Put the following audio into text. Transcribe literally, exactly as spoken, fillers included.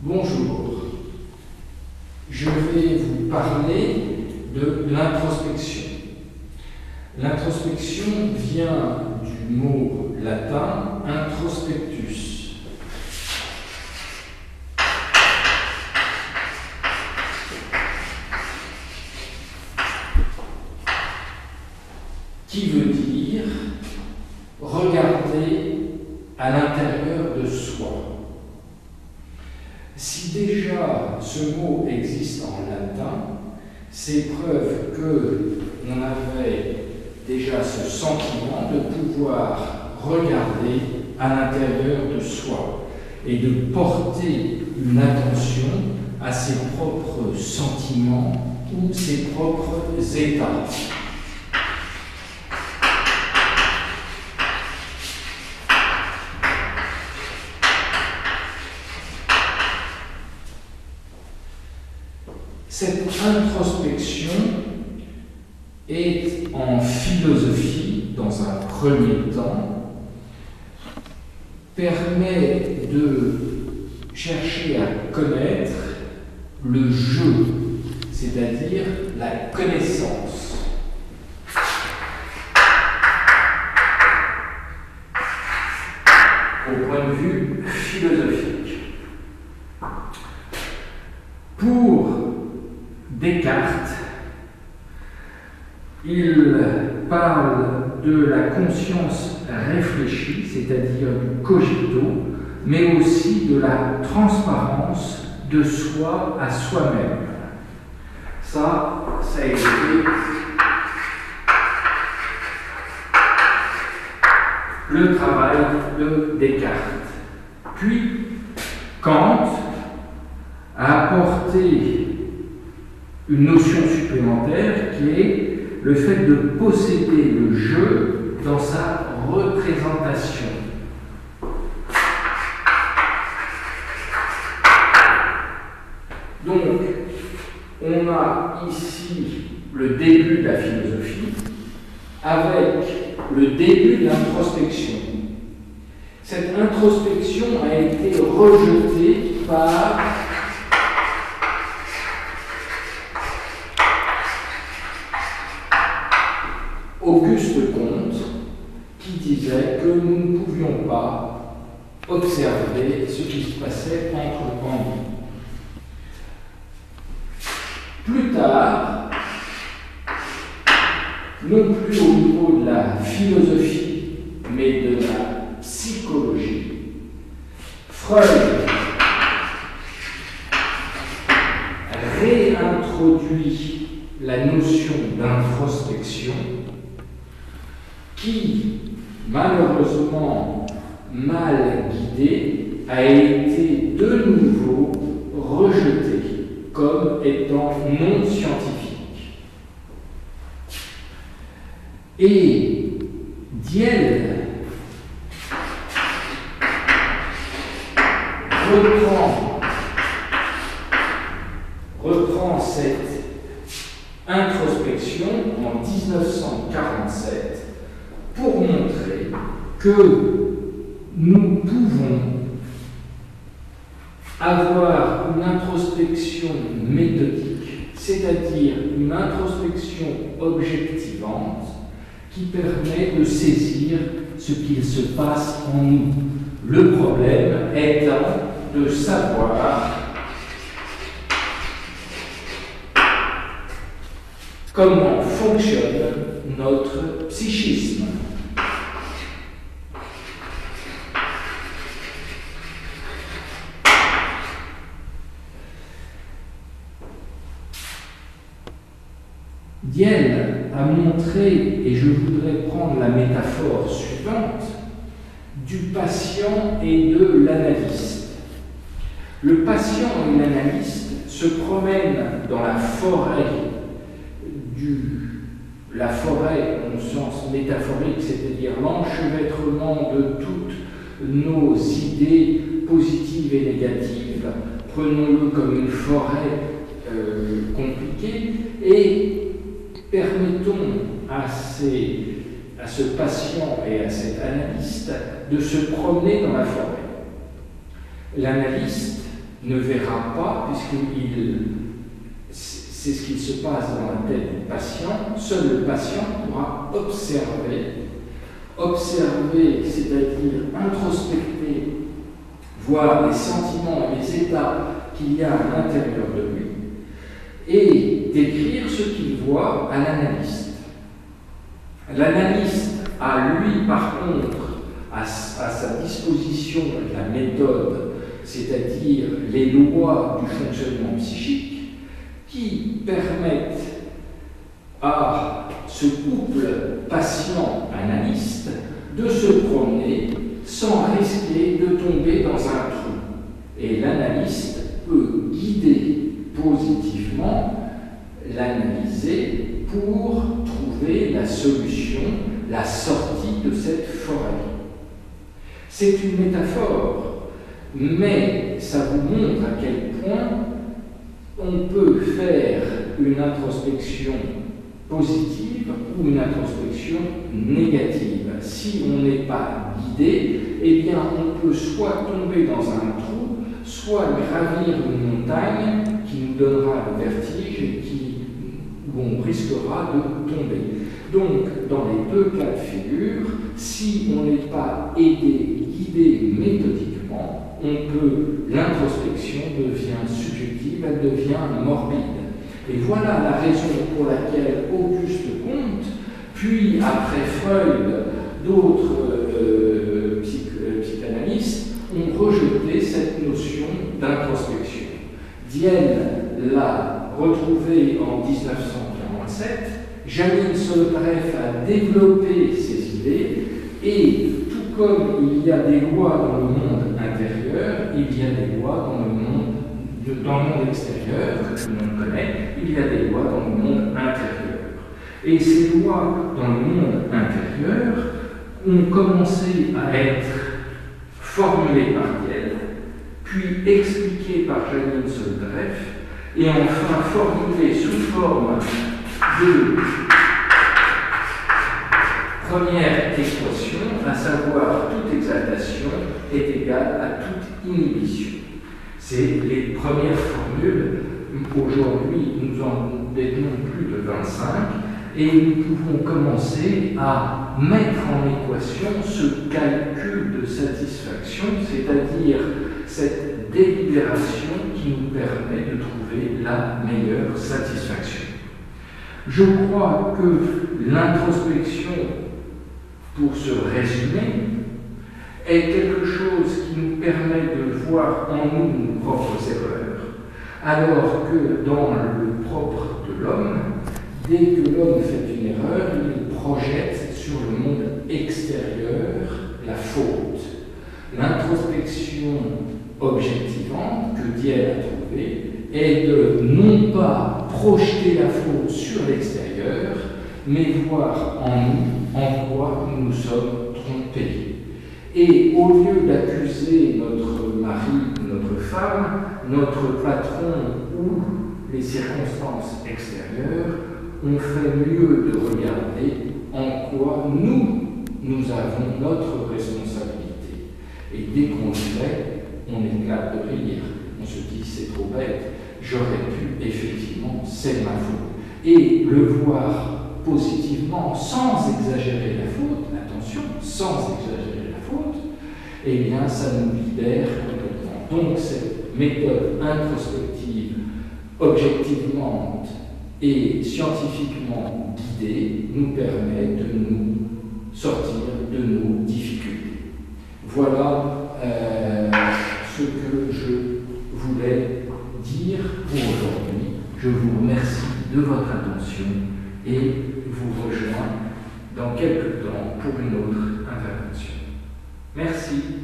Bonjour, je vais vous parler de l'introspection. L'introspection vient du mot latin introspectus. Qui veut dire regarder à l'intérieur de soi. Si déjà ce mot existe en latin, c'est preuve qu'on avait déjà ce sentiment de pouvoir regarder à l'intérieur de soi et de porter une attention à ses propres sentiments ou ses propres états. Cette introspection est en philosophie, dans un premier temps, permet de chercher à connaître le jeu, c'est-à-dire la connaissance. Au point de vue philosophique. Pour Descartes, il parle de la conscience réfléchie, c'est-à-dire du cogito, mais aussi de la transparence de soi à soi-même. Ça, ça a été le travail de Descartes. Puis, Kant a apporté une notion supplémentaire qui est le fait de posséder le jeu dans sa représentation. Donc, on a ici le début de la philosophie avec le début de l'introspection. Cette introspection a été rejetée par Auguste Comte, qui disait que nous ne pouvions pas observer ce qui se passait entre nous. Plus tard, non plus au niveau de la philosophie, mais de la psychologie, Freud réintroduit la notion d'introspection qui, malheureusement mal guidée, a été de nouveau rejetée comme étant non scientifique. Et Diel reprend, reprend cette introspection en mille neuf cent quarante-sept pour montrer que nous pouvons avoir une introspection méthodique, c'est-à-dire une introspection objectivante qui permet de saisir ce qu'il se passe en nous. Le problème étant de savoir comment fonctionne notre psychisme. Diel a montré, et je voudrais prendre la métaphore suivante, du patient et de l'analyste. Le patient et l'analyste se promènent dans la forêt du la forêt, en sens métaphorique, c'est-à-dire l'enchevêtrement de toutes nos idées positives et négatives, prenons-le comme une forêt euh, compliquée, et permettons à, ces, à ce patient et à cet analyste de se promener dans la forêt. L'analyste ne verra pas, puisqu'il c'est ce qui se passe dans la tête du patient, seul le patient pourra observer, observer, c'est-à-dire introspecter, voir les sentiments et les états qu'il y a à l'intérieur de lui, et décrire ce qu'il voit à l'analyste. L'analyste a, lui, par contre, à, à sa disposition la méthode, c'est-à-dire les lois du fonctionnement psychique, qui permettent à ce couple patient-analyste de se promener sans risquer de tomber dans un trou. Et l'analyste peut guider positivement l'analysé pour trouver la solution, la sortie de cette forêt. C'est une métaphore, mais ça vous montre à quel point on peut faire une introspection positive ou une introspection négative. Si on n'est pas guidé, eh bien on peut soit tomber dans un trou, soit gravir une montagne qui nous donnera le vertige et qui, où on risquera de tomber. Donc, dans les deux cas de figure, si on n'est pas aidé, guidé méthodiquement, on peut, l'introspection devient subjective, elle devient morbide. Et voilà la raison pour laquelle Auguste Comte, puis après Freud, d'autres euh, psych euh, psychanalystes ont rejeté cette notion d'introspection. Dienne l'a retrouvée en mille neuf cent quarante-sept, Janine Soldreff a développé ces idées, et tout comme il y a des lois dans le monde intérieur, il y a des lois dans le monde, de, dans le monde extérieur, que tout le monde connaît, il y a des lois dans le monde intérieur. Et ces lois dans le monde intérieur ont commencé à être formulées par Dienne, puis expliquées par Janine Soldreff, et enfin formulées sous forme de première équation, à savoir toute exaltation est égale à toute inhibition. C'est les premières formules. Aujourd'hui, nous en détenons plus de vingt-cinq, et nous pouvons commencer à mettre en équation ce calcul de satisfaction, c'est-à-dire cette délibération qui nous permet de trouver la meilleure satisfaction. Je crois que l'introspection, pour se résumer, est quelque chose qui nous permet de voir en nous nos propres erreurs, alors que dans le propre de l'homme, dès que l'homme fait une erreur, il projette sur le monde extérieur la faute. L'introspection objectivante que Dienne a trouvée est de non pas projeter la faute sur l'extérieur, mais voir en nous en quoi nous nous sommes trompés. Et au lieu d'accuser notre mari, notre femme, notre patron ou les circonstances extérieures, on fait mieux de regarder en quoi nous, nous avons notre responsabilité. Et dès qu'on le fait, on éclate de rire. On se dit, c'est trop bête, j'aurais pu, effectivement, c'est ma faute. Et le voir positivement, sans exagérer la faute, attention, sans exagérer la faute, eh bien, ça nous libère complètement. Donc, cette méthode introspective, objectivement et scientifiquement guidée, nous permet de nous sortir de nos difficultés. Voilà euh, ce que je voulais dire pour aujourd'hui. Je vous remercie de votre attention et vous rejoins dans quelques temps pour une autre intervention. Merci.